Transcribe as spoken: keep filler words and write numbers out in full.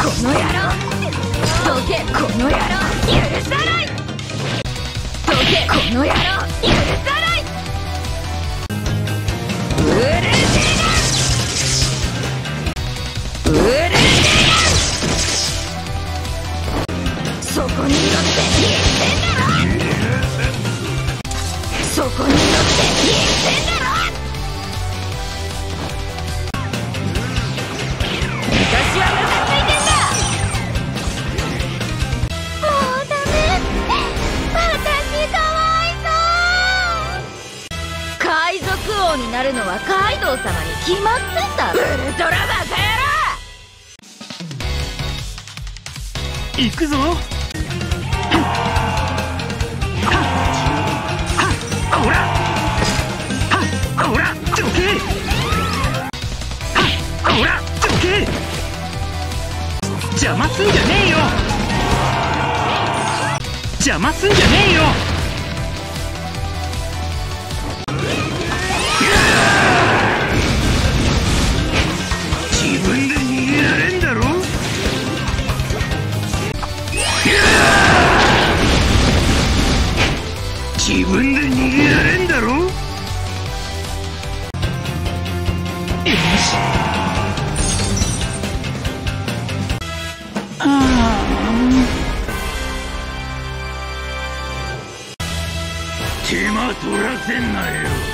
この野郎どけこの野郎許さないどけこの野郎許さないうるせえなうるせえなそこに乗って言ってんだろそこに乗って言ってんだろ私はムカついてんだもうダメ私かわいそう海賊王になるのはカイドウ様に決まってんだウルトラバカ野郎行くぞこらこらどけこらどけ邪魔すんじゃねえよ邪魔すんじゃねえよ自分で逃げられんだろ自分で逃げられんだろよしああ手間取らせんなよ